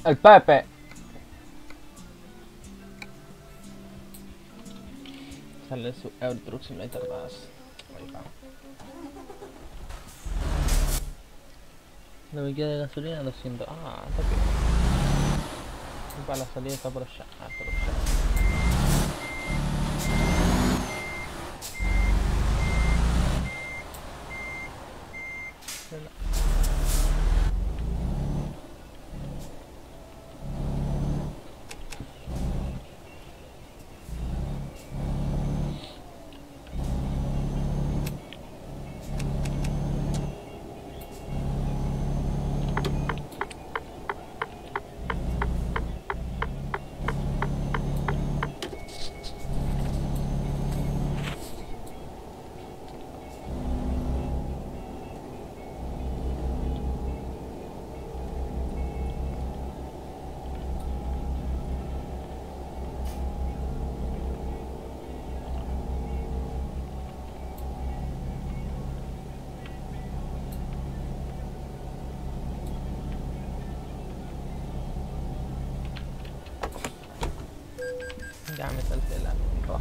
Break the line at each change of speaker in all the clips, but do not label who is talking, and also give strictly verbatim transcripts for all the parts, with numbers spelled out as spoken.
El Pepe. Sale su Euro Truck Simulator dos. Ahí va. No me queda de gasolina, doscientos. Ah, está bien. Y para la salida está por allá. Ah, por allá. Ya me salté la roja.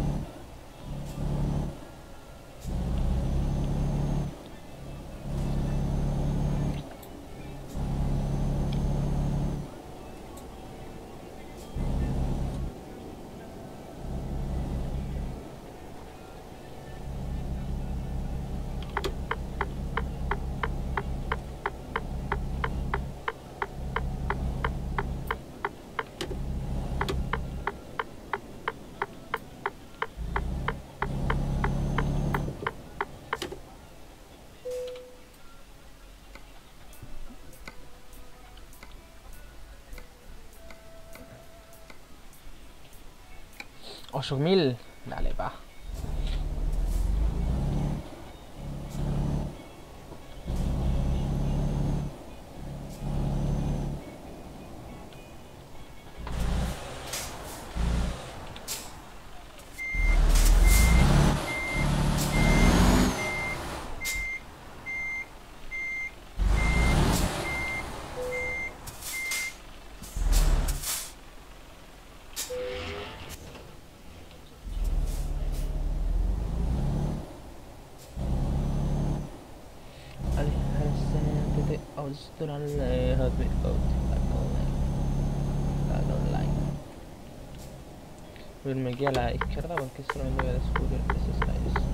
ocho mil. Dale, va. Australia has been out online. Irme aquí a la izquierda porque solamente voy a descubrir esos slides.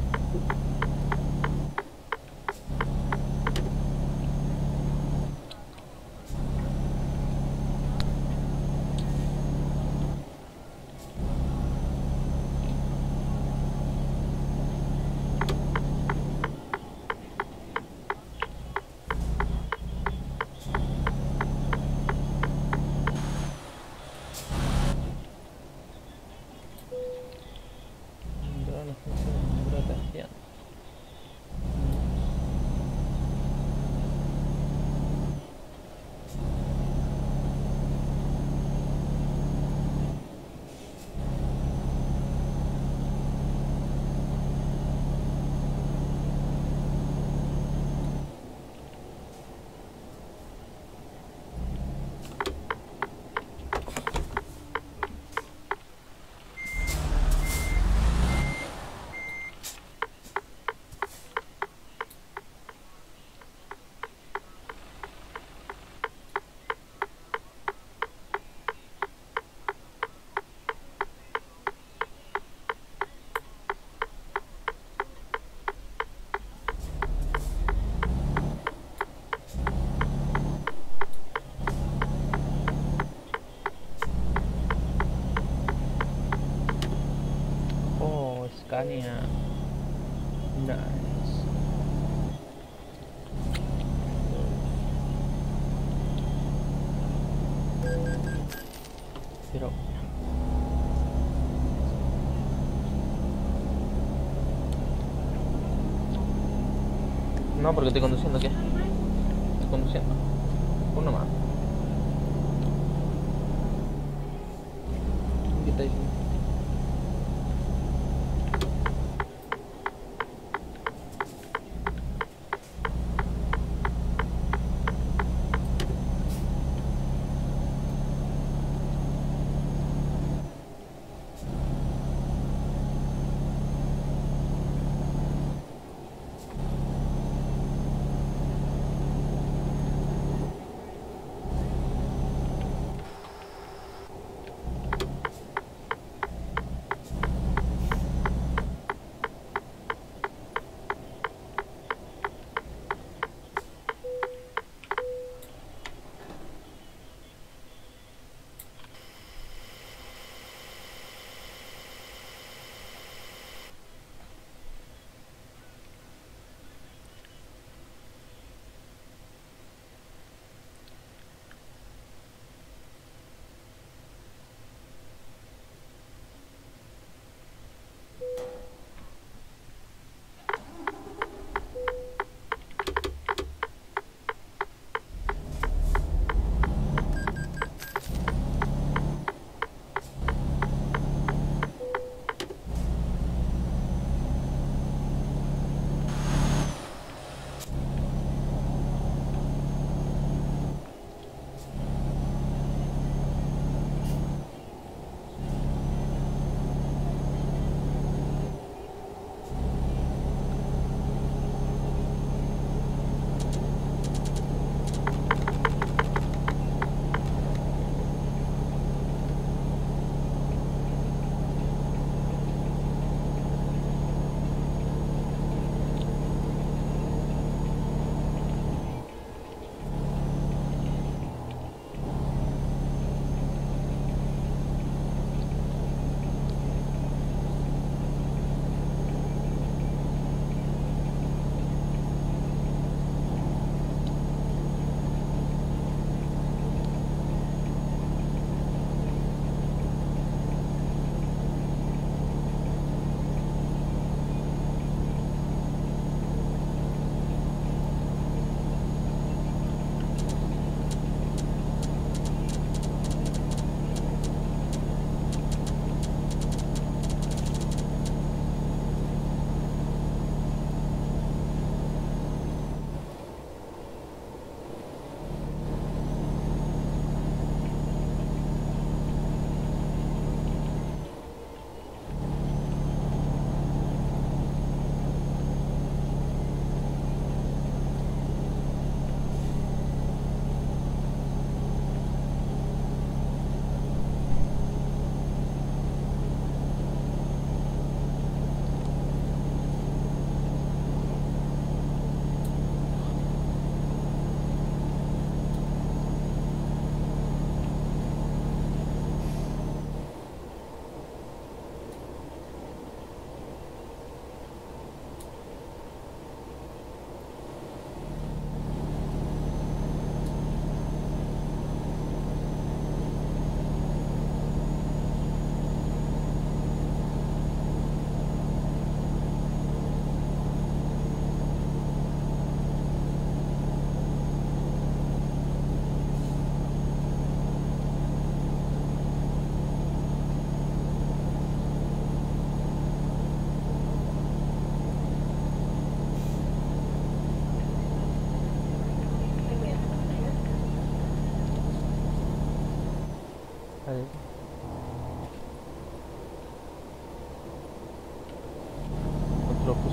Scania. Nice. Pero no, porque estoy conduciendo. ¿Qué? Estoy conduciendo. Uno más. ¿Qué está diciendo?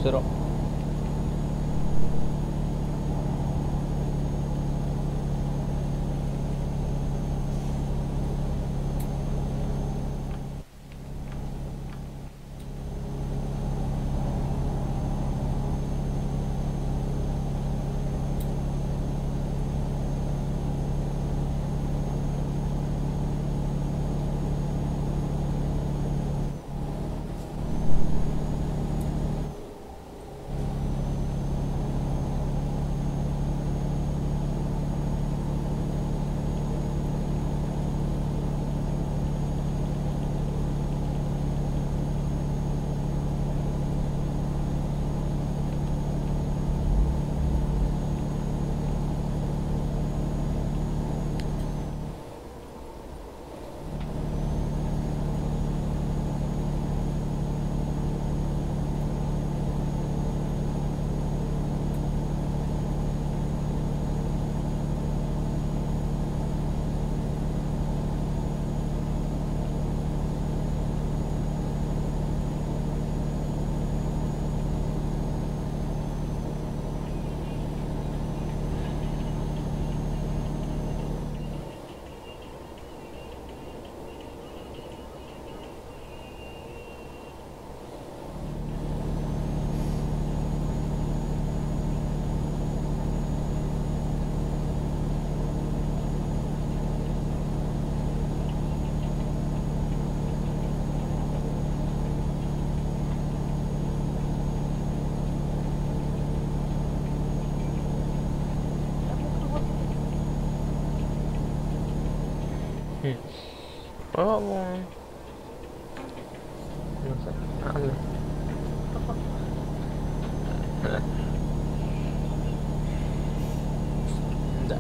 cero. Vamos. No sé. Hazlo. Ya.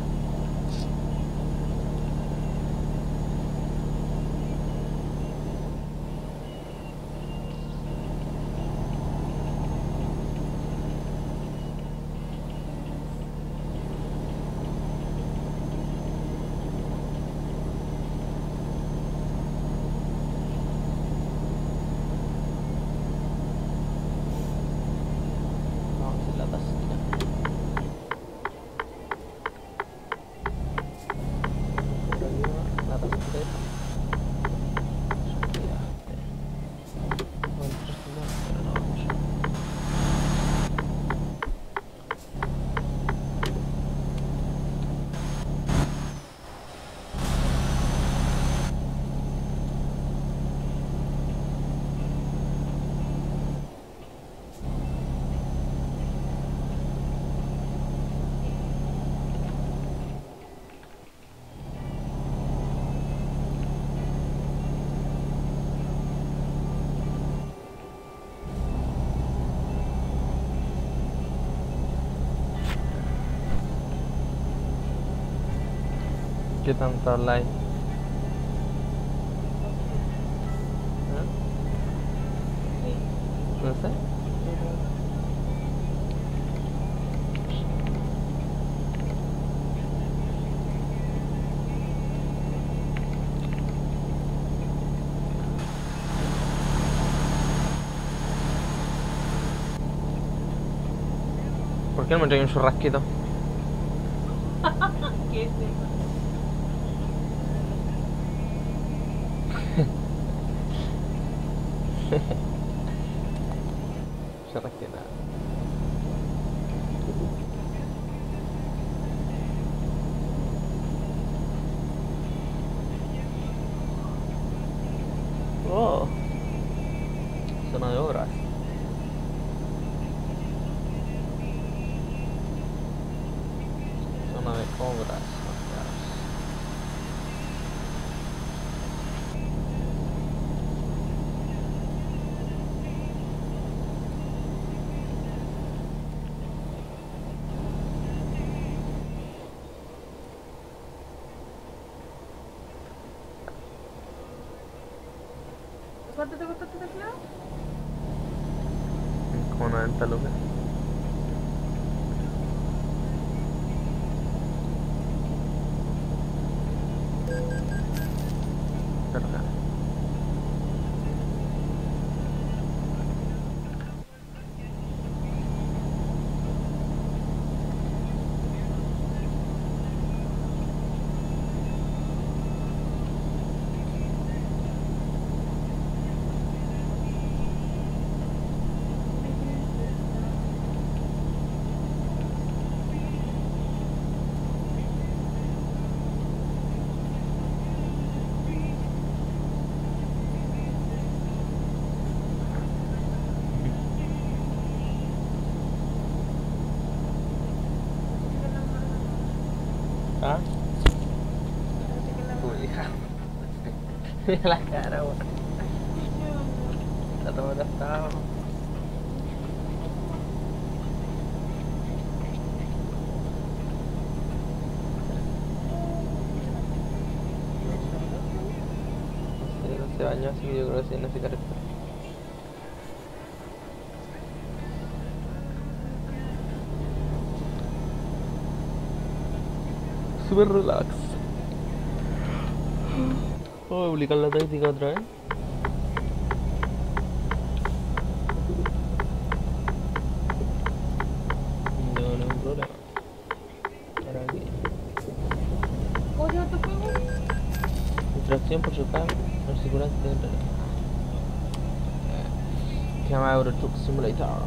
¿Qué tanto habláis? ¿Eh? No sé. ¿Por qué no me trae un churrasquito?
¿Qué es eso?
Churrasquito. Oh. Zona de obras. Zona de obras.
¿Cuánto te costó este teclado?
Como noventa lucas. Cargar. Mira la cara, weón. Está todo gastado. No sé, no se bañó, así que yo creo que sí, no se carga. Super relax. Voy a publicar la táctica otra vez. No, no hay problema. Ahora aquí.
¿Cómo se llama tu juego?
Distracción por chocar. Articulante de reloj. Se llama Euro Truck Simulator.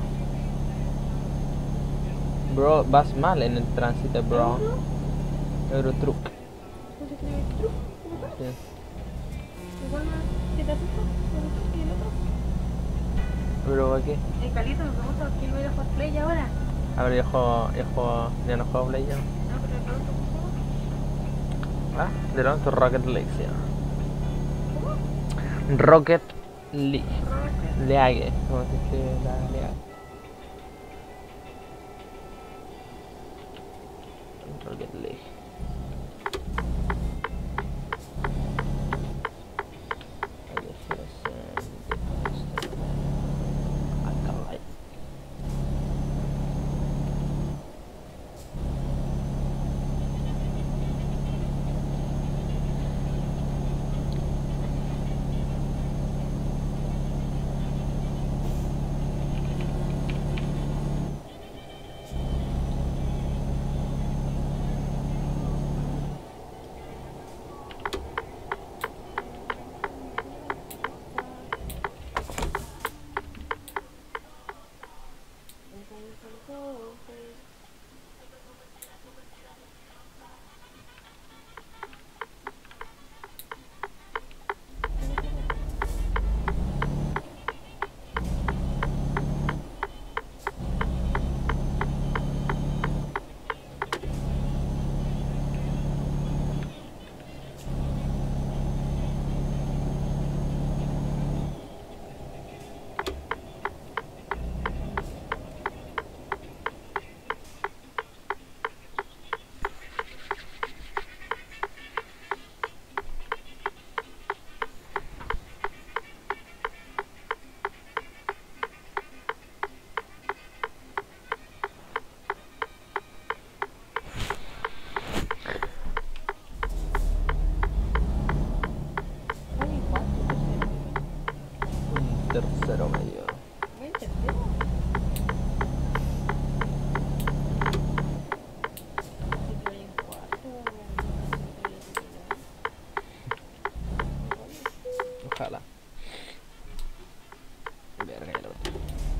Bro, vas mal en el tránsito, bro.
¿Euro?
Euro Truck.
¿Cómo se escribe? ¿Truc? ¿Cómo tal?
Sí.
Igual más. ¿Qué te asusta? ¿El otro? ¿Y el otro?
Pero aquí.
El Calito me pregunta por qué no voy a jugar Play ahora.
A ver, yo juego, yo juego, ya no juego Play ya.
No, pero le pregunto cómo juego.
Ah, de pronto Rocket League, sí.
¿Cómo?
Rocket League.
Rocket.
League, como se escribe la League. Rocket League. Tercero medio.
¿Voy en tercero? Si voy en cuarto,
Ojalá. Verga, el otro.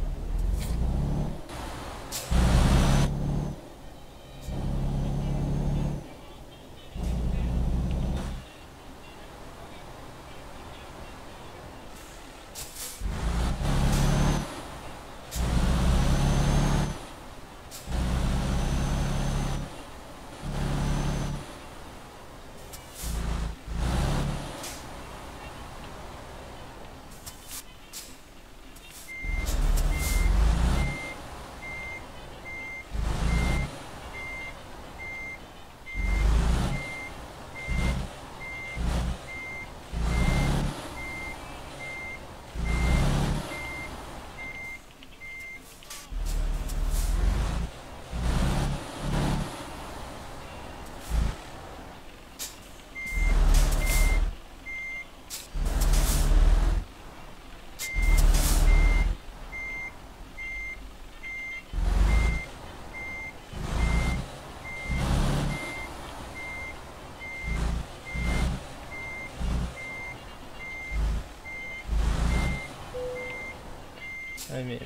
Ay, mira.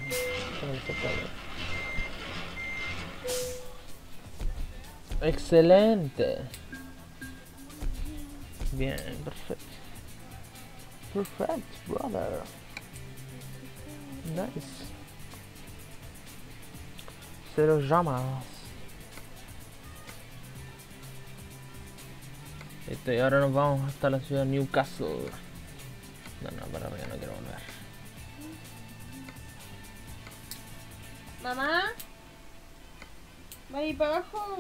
Excelente. Bien, perfecto. Perfect, brother. Nice. Cero llamas. Listo, y ahora nos vamos hasta la ciudad de Newcastle. No, no, para arriba no quiero volver.
Mamá. Va a ir para abajo.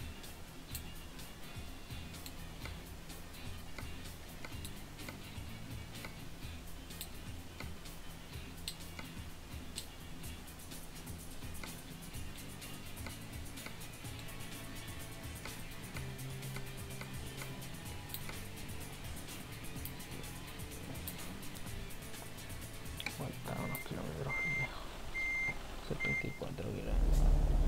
Faltan unos kilómetros. setenta y cuatro kilómetros.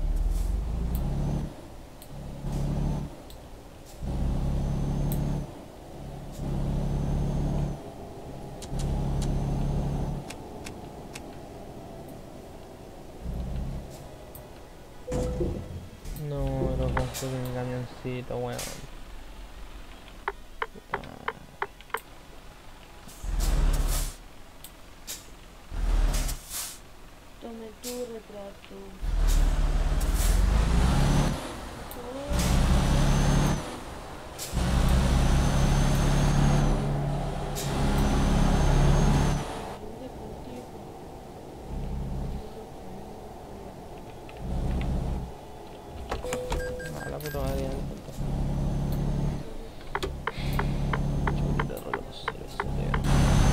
No, lo compré en mi camioncito, weón. Puta madre.
Tome tu retrato.
Ah, la puta madre. Chulita de reconocer eso, tío.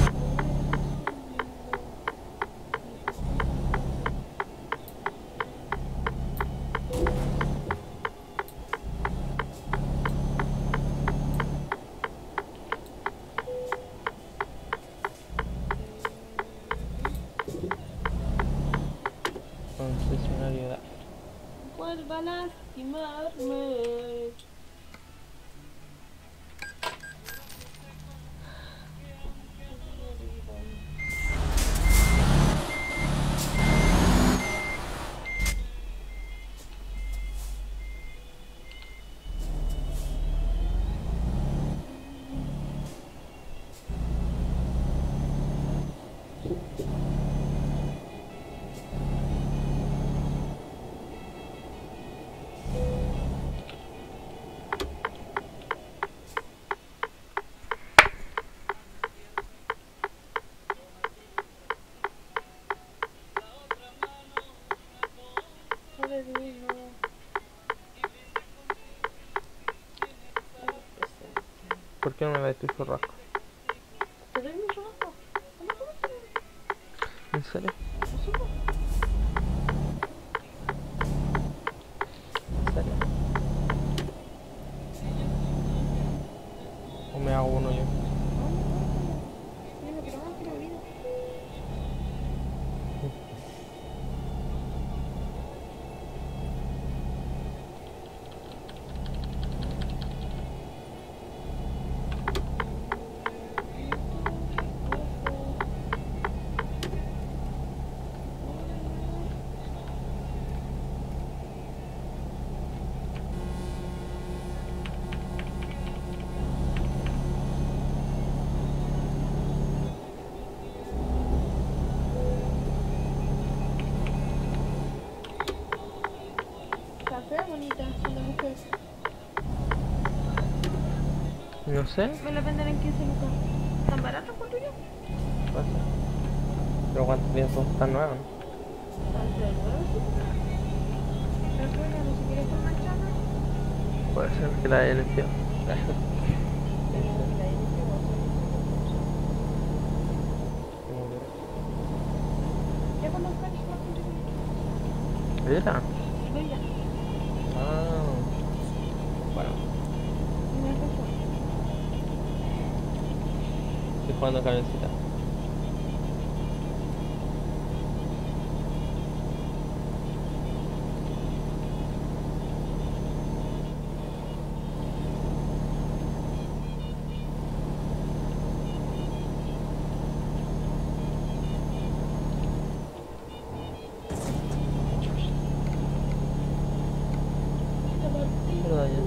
Concesionario.
Vuelva a lastimarme.
¿Por qué no me das tu churrasco?
¿Te doy mi churrasco?
¿En serio? ¿En serio? ¿O me hago uno yo?
Mira, pero más que la vida. Café bonita, son de mujer.
No sé.
Me la venden en quince lucas. ¿Tan barato con tuyo?
Pasa. Pero cuántos días son tan nuevos, ¿no?
¿Tanto de nuevo? Pero bueno, no se quiere con manchana.
Puede ser que la haya limpiado.
¿Ya conozco a Nicolás contigo?
¿Era?
Voy ya.
Ah. Bueno,
Me alcanzó.
estoy jugando camioncita. Pero daño.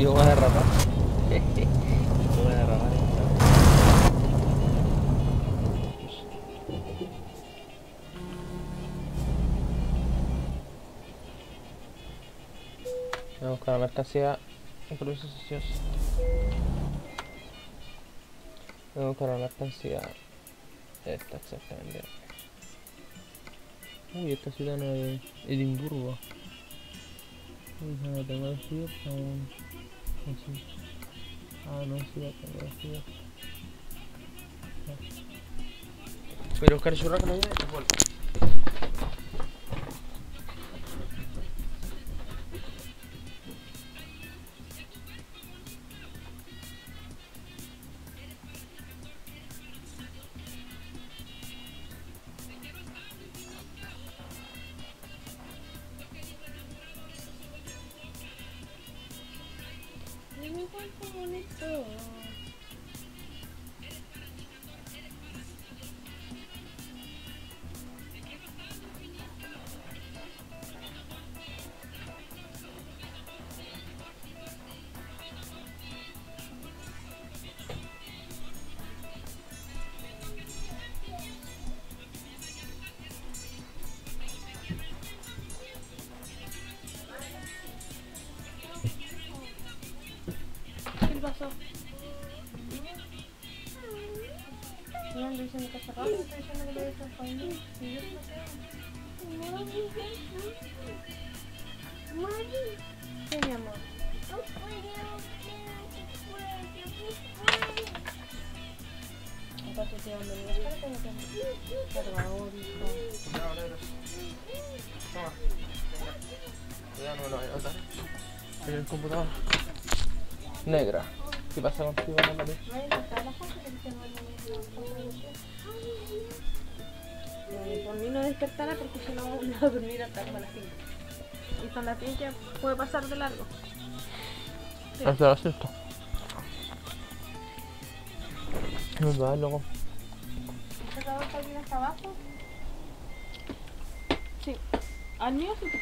yo voy a derrapar. Yo voy a derrapar esta. Voy a buscar la mercancía improvisación. Voy a buscar la mercancía. Esta exactamente. Uy, esta ciudad no es Edimburgo. Uy, no la tengo despierta aún. No sé. Ah, no, sí la tengo despierta. Voy a buscar el churrasco también y vuelvo.
Mi cuerpo bonito. ¿Qué pasó? No, ando diciendo que cerrado, me está diciendo que le dejas para mí. Y yo no sé. Sí, mi amor. Acá te estoy dando mi descarga, tengo que... Por favor, hijo.
No, negro. Toma. Ya no me lo voy a botar. En el computador. Negra. ¿Qué pasa contigo, Natalie?
No hay nada, la foto que dice no hay nada. Por mí no despertara porque si no me voy a dormir hasta como las cinco. Y son las diez ya puede pasar de largo. Sí.
Hasta las sexta. No va, luego.
¿Este trabajo viene hasta abajo? Sí. ¿Al mío sí?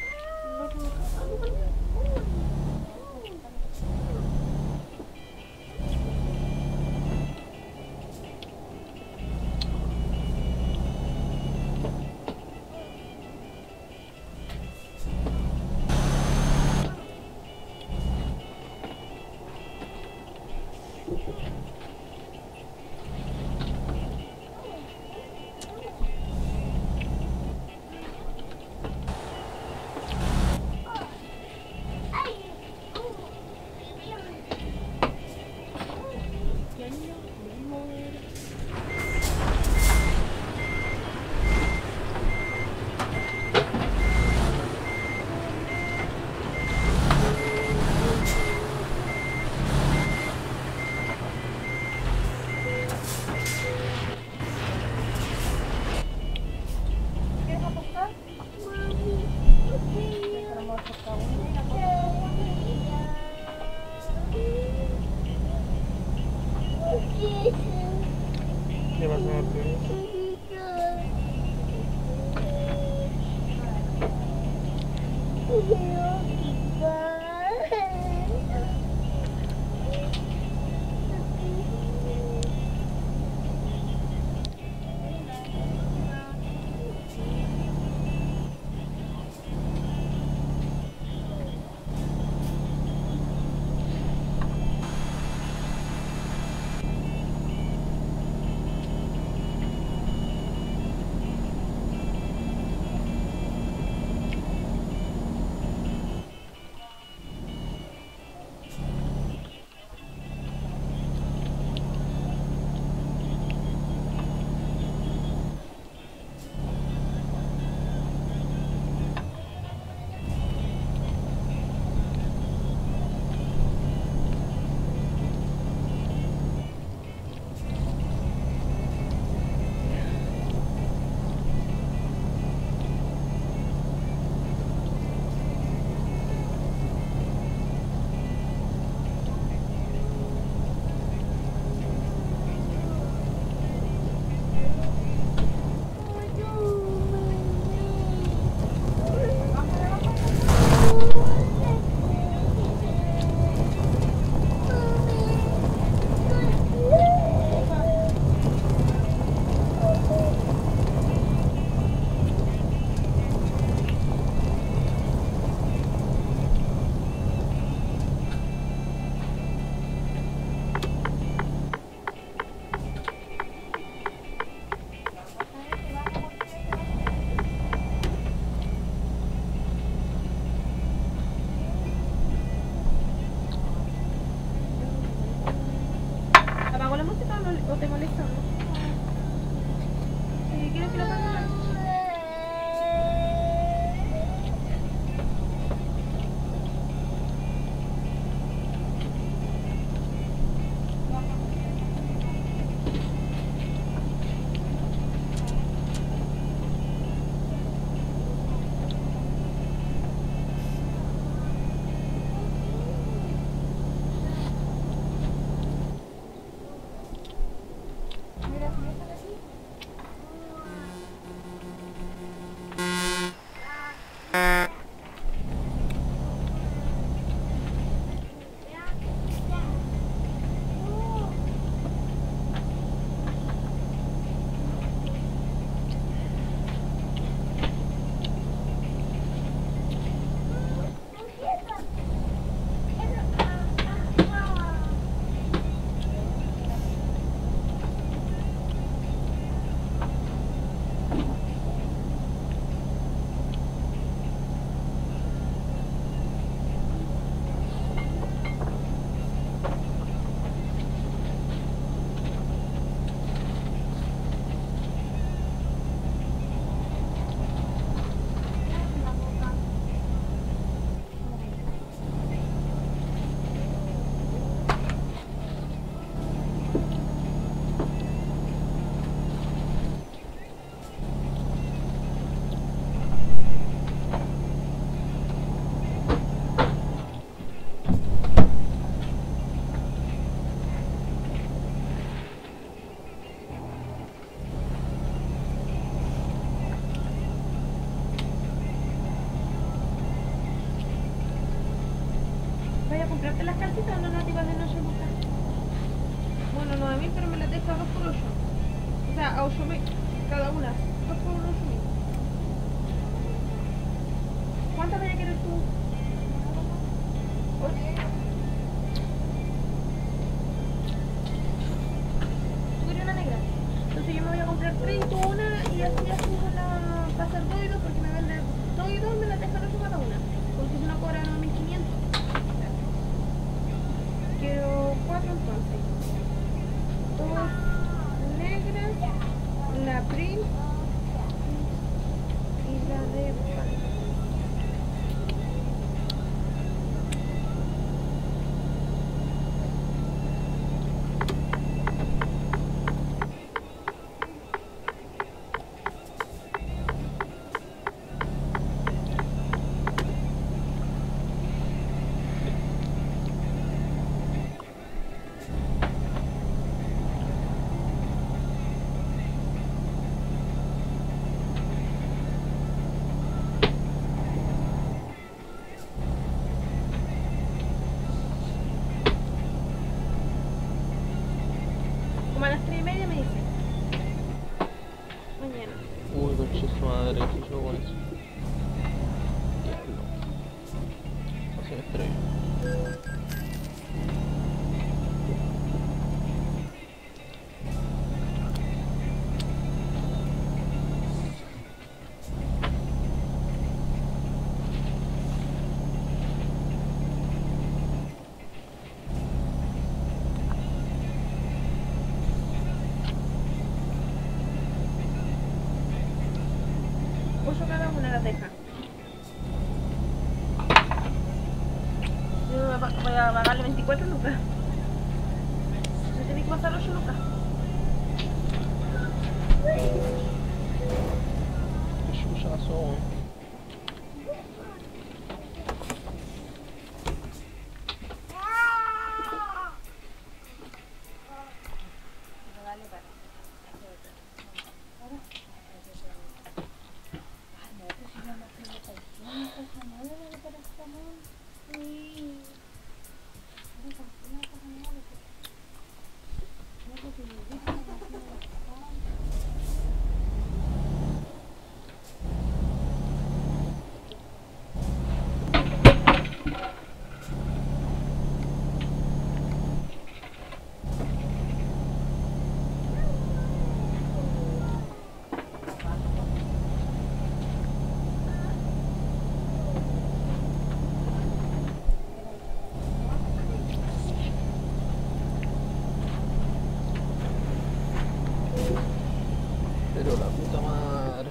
¿Vaya a comprarte las calcitas o no nativas de ocho lucas? Bueno, nueve mil, pero me las dejo a dos por ocho. O sea, a ocho mil cada una. dos por ocho mil. ¿Cuántas vaya a querer tú? ¿Ocho? ¿Tú querías una negra? Entonces yo me voy a comprar tres y tú una y así hacemos la... para hacer dos y dos porque me venden dos y dos me las dejan ocho cada una. Porque si no cobran nueve mil quinientos. Quiero cuatro entonces. Dos negras, la print y la de pan. Como a las tres y media me dice. Mañana.
Uy, conche su madre, ¿qué se yo con eso? Diablo. Así me estrello.
Ocho cada una las deja. Yo voy a pa- voy a pagarle veinticuatro lucas. Me tiene que pasar ocho lucas.
Qué chuchazo, weón. Pero la puta madre.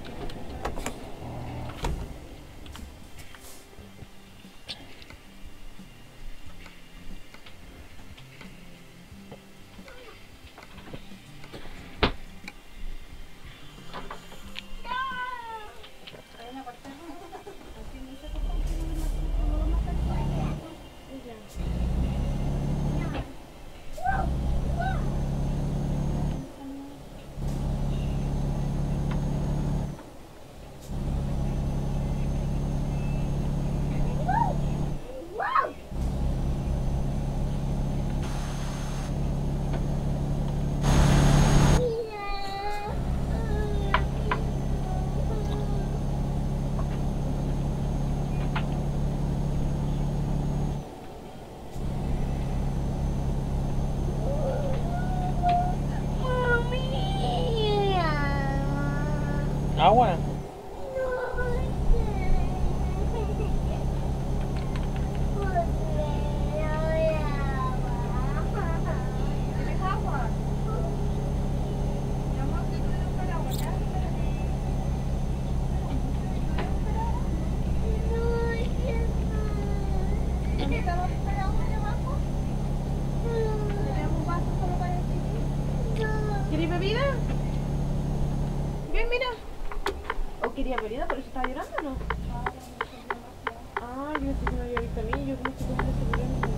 Agua.
¿Queréis bebida? Bien, mira. ¿O quería bebida? ¿Por eso estaba llorando o no? Ah, yo pensé que me había visto a mí. Yo como que como que se murió.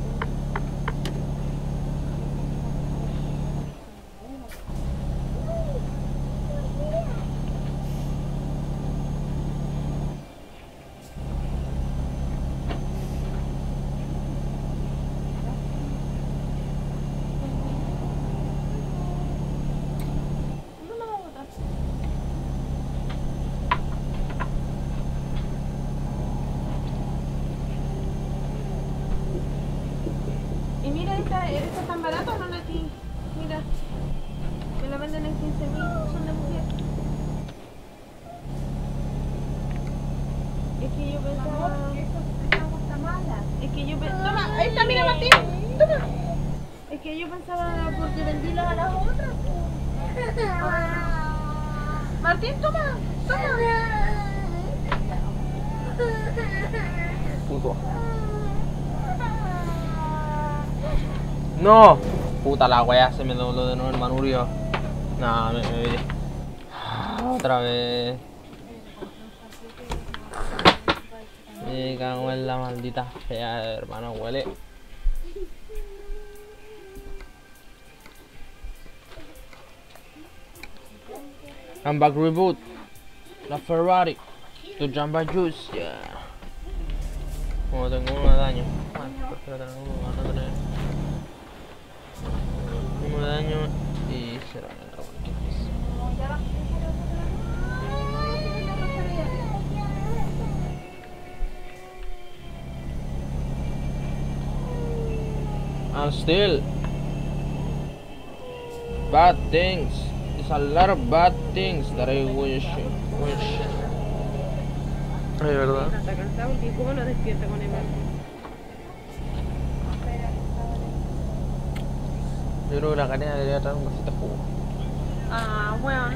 mira, esta, esta es tan barata, ¿no, Nati? Mira. Me la venden en quince mil, son de mujer. Es que yo pensaba...
Amor, eso, esa agua está mala.
Es que yo pensaba... Toma, ahí está, mira, Martín. Toma. Es que yo pensaba porque vendí las a las otras. Pues. Martín, toma, toma.
Puto. No. Puta la wea, se me dobló de nuevo el manurio. Nah, me, me... Otra vez. Me cago en la maldita fea, hermano, huele. I'm back reboot. La Ferrari. Tu Jamba Juice, yeah. Como tengo uno de daño. Ah, prefiero tener uno, van a tener uno de daño y será en la And still bad things. There's a lot of bad things that I wish wish. Ay, verdad.
Está cansado y cómo no despierta con el Martín.
Yo creo que la cadena debería traer un vasito de jugo.
Ah, bueno.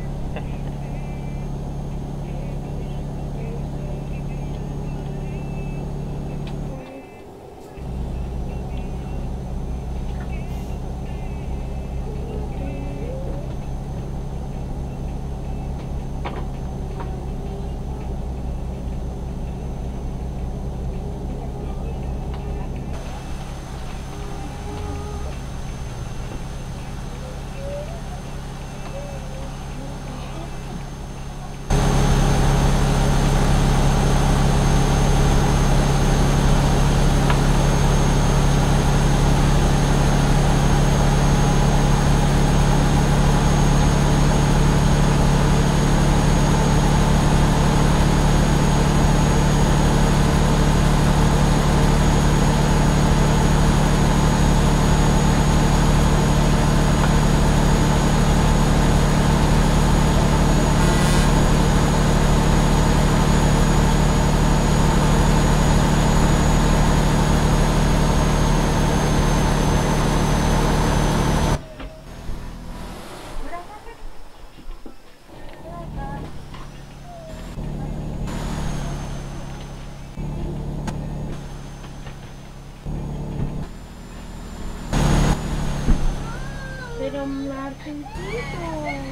Pero Martincito.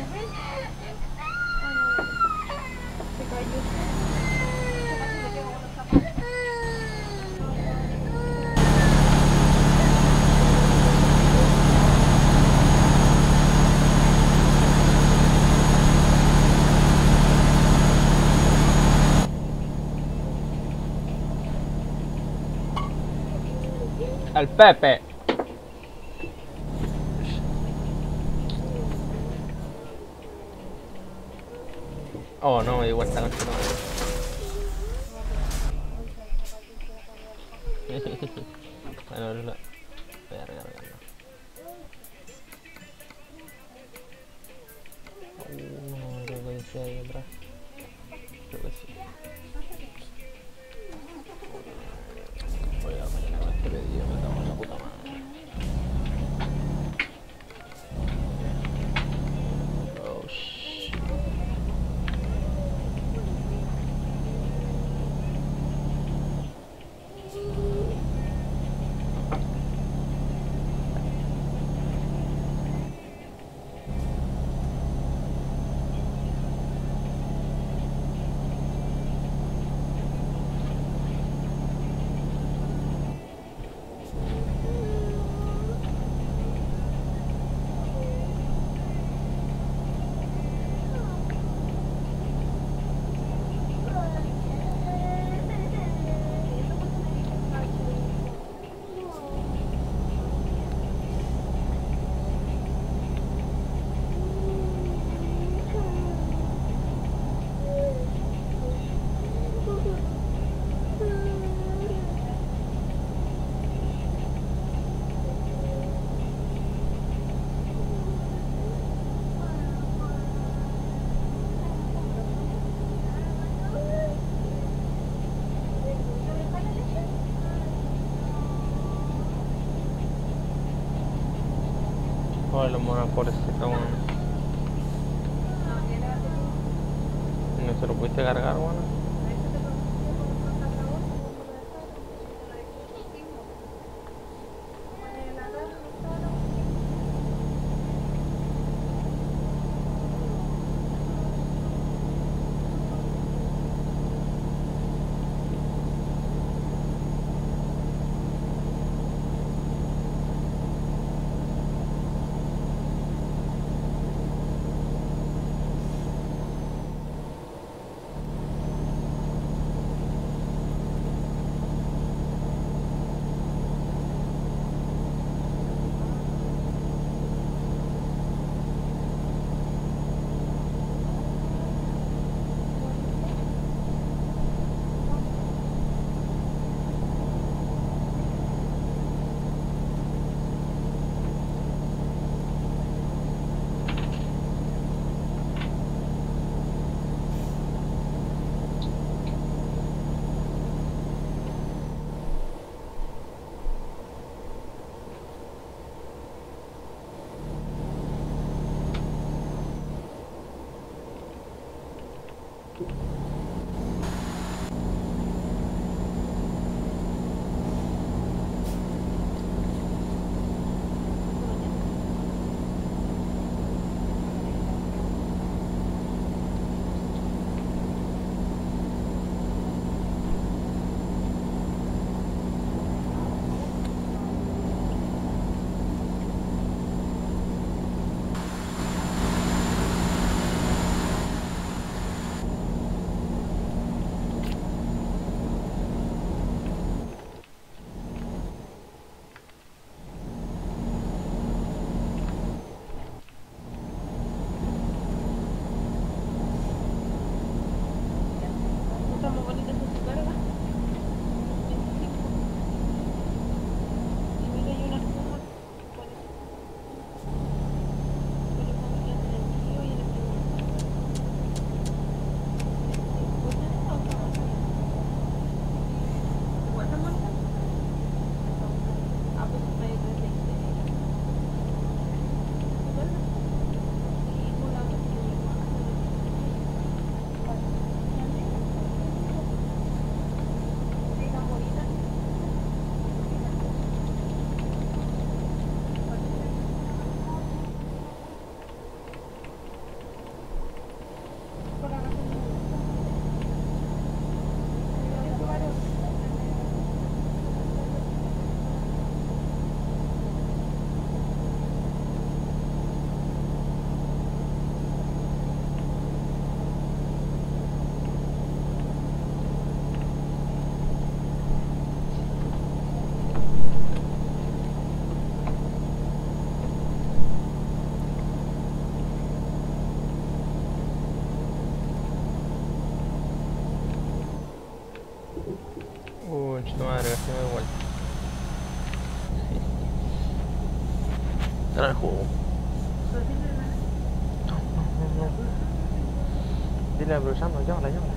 Se cayó.
El Pepe. Oh, no me di cuenta, no. Bueno, la... voy a regarla. Uh, creo que dice ahí atrás. Creo que sí. Voy a mañana con este pedido, me cago en la puta madre. Oh, shit. Ay, los monacores se cagan. ¿No se lo pudiste cargar, bueno? Concha madre, casi me doy vuelta. Era el juego. No, no, no, no. Dile aprovechando, llámala, llámala.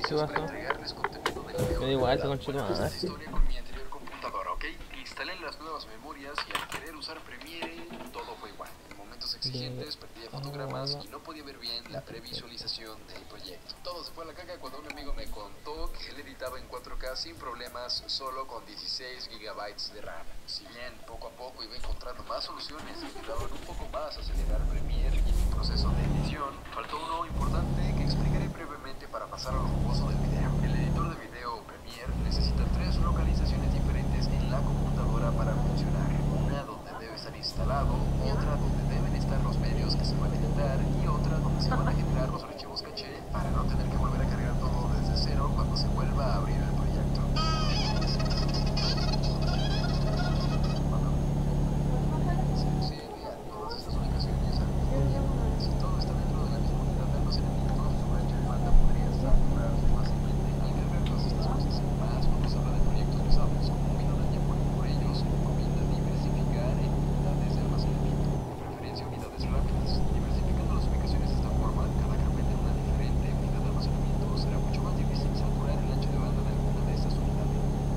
¿Qué pasó?
entregarles contenido del video.
Me da igual, ese conchito
Bueno, esta
más.
es la historia con mi anterior computadora, ¿ok? Instalen las nuevas memorias y al querer usar Premiere, todo fue igual. En momentos exigentes perdía fotogramas y no podía ver bien la previsualización del proyecto. Todo se fue a la caca cuando un amigo me contó que él editaba en cuatro K sin problemas, solo con dieciséis gigabytes de RAM. Si bien poco a poco iba encontrando más soluciones que ayudaban un poco más a acelerar Premiere y mi proceso de edición, faltó uno importante que explicaré brevemente para pasar a lo jugoso del video. El editor de video Premiere necesita tres localizaciones diferentes en la computadora para funcionar. Una donde debe estar instalado, otra donde deben estar los medios que se van a editar y otra donde se van a generar los archivos caché para no tener que volver a cargar todo desde cero cuando se vuelva a abrir el proyecto. Sí, sí, mira, todas estas ubicaciones si todo está dentro de la misma unidad de almacenamiento, su ancho de banda podría saturarse fácilmente y cargar todas estas cosas. Más cuando se habla de proyectos pesados, como vino daña por, por ellos, se recomienda diversificar en unidades de almacenamiento, de preferencia unidades rápidas. Diversificando las ubicaciones de esta forma, cada carpeta en una diferente unidad de almacenamiento será mucho más difícil saturar el ancho de banda de alguna de estas unidades.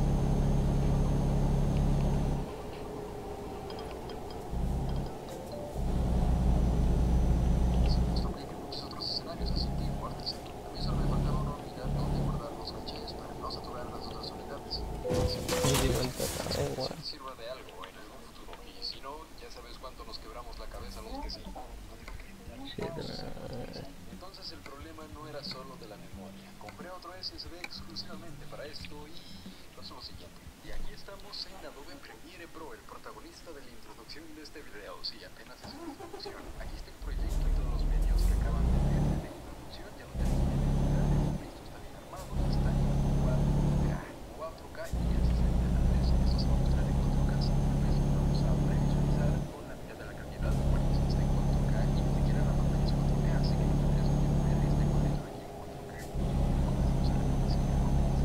Esto aplica en muchos otros escenarios, así que guárdense. A mí solo me faltaba una unidad donde guardar los cachés para no saturar las otras unidades.
Me di vuelta, da igual.
Si sirva de algo en algún futuro, y si no, ya sabes cuánto nos quebramos la cabeza los que sí.
Sí, de-
Entonces el problema no era solo de la memoria. Compré otro S S D exclusivamente para esto y pasó lo siguiente. Y aquí estamos en Adobe Premiere Pro, el protagonista de la introducción de este video. Sí, apenas es una introducción. Aquí está el proyecto y todos los medios que acaban de ver de la introducción. Ya lo terminé de editar, el proyecto está bien armado, está en cuatro K. cuatro K y el sesenta frames. Esto se va a mostrar en cuatro K. Pues vamos a previsualizar con la mitad de la calidad. Bueno, está en cuatro K y ni siquiera la pantalla es cuatro K, así que no tendrías que poner este monitor aquí en cuatro K. Comenzamos a reproducir el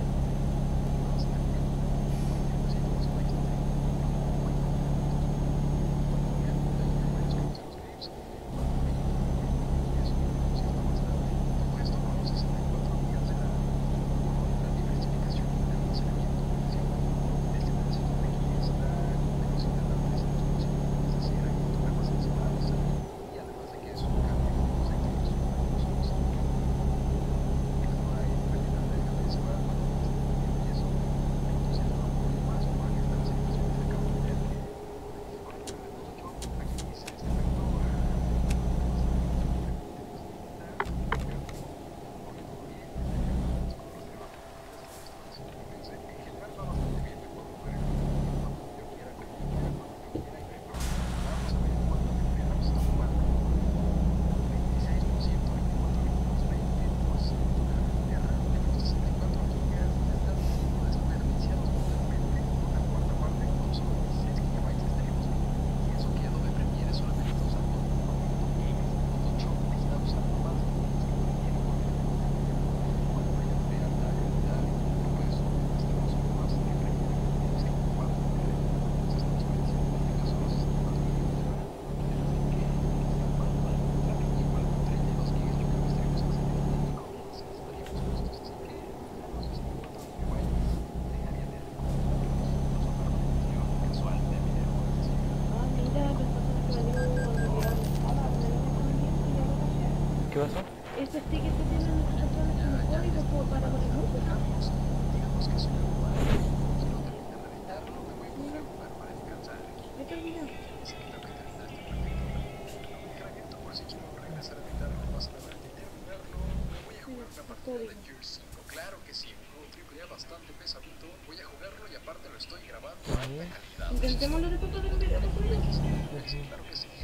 ¿Qué pasó?
Estos tickets que tienen nuestros patrones son códigos como para poner música.
Digamos que soy un humano. Quiero terminar de editarlo, me voy a poner a jugar para descansar.
Vete al video.
Así que tengo que terminar este proyecto. Cargamento por si quiero regresar a editarlo más adelante y terminarlo. Me voy a jugar una partida de Gears cinco. Claro que sí, un juego triple A bastante pesadito. Voy a jugarlo y aparte lo estoy grabando a alta calidad.
Intentémoslo de fotos del video, por favor.
Claro que sí.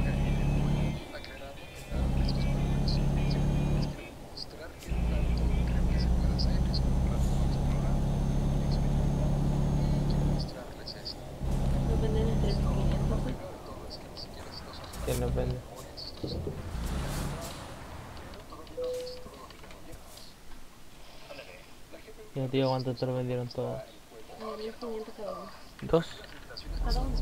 Aclarando que nada de esto es para una experiencia. Les quiero mostrar que tanto creo que se puede hacer. Es un rato para explorar, experimentar y quiero mostrarles esto.
Lo venden en tres mil quinientos.
Lo peor de todo es que ni siquiera estos son
¿Quién nos vende?
memorias, estos son pero todavía no he visto los gobiernos. Ándale, la G P U
Ya tío, ¿cuánto te lo vendieron todo?
A mil quinientos cada uno.
¿Dos?
Cada uno.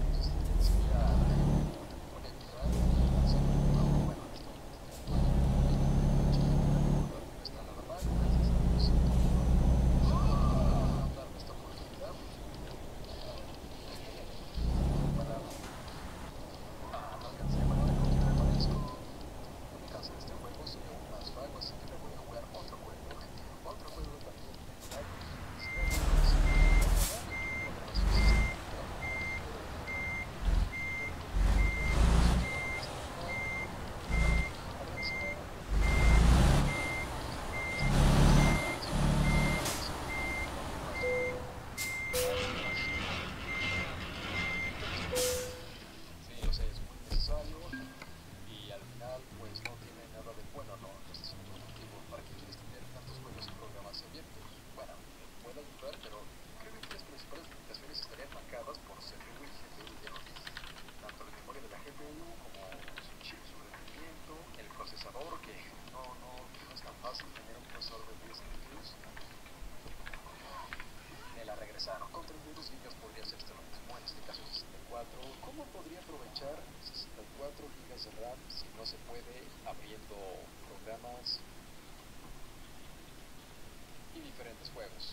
Está nada mal, gracias a Dios. gigas de RAM, si no se puede, abriendo programas y diferentes juegos.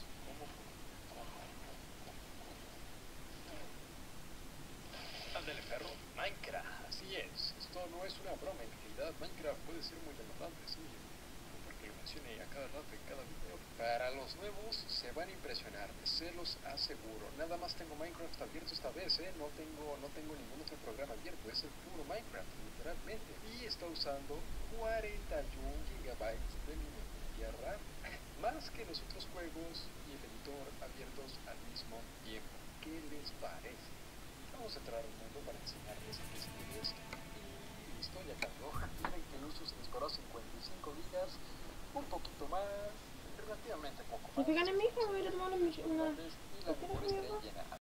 Ándale, perro, Minecraft, así es. Esto no es una broma, en realidad Minecraft puede ser muy demandante, sí, porque lo mencioné a cada rato en cada video. Para los nuevos se van a impresionar, se los aseguro. Nada más tengo Minecraft abierto esta vez, ¿eh? No tengo, no tengo ningún otro programa abierto, es el puro Minecraft, literalmente. Y está usando cuarenta y un gigabytes de mi memoria RAM, más que los otros juegos y el editor abiertos al mismo tiempo. ¿Qué les parece? Vamos a entrar al mundo para enseñarles a qué se debe esto. Y listo, ya cargó. Miren que el uso se disparó a cincuenta y cinco gigas, un poquito más, relativamente poco más.
¿Se fijan en mi hija? Voy a tomar una...
Y la memoria estaría llena.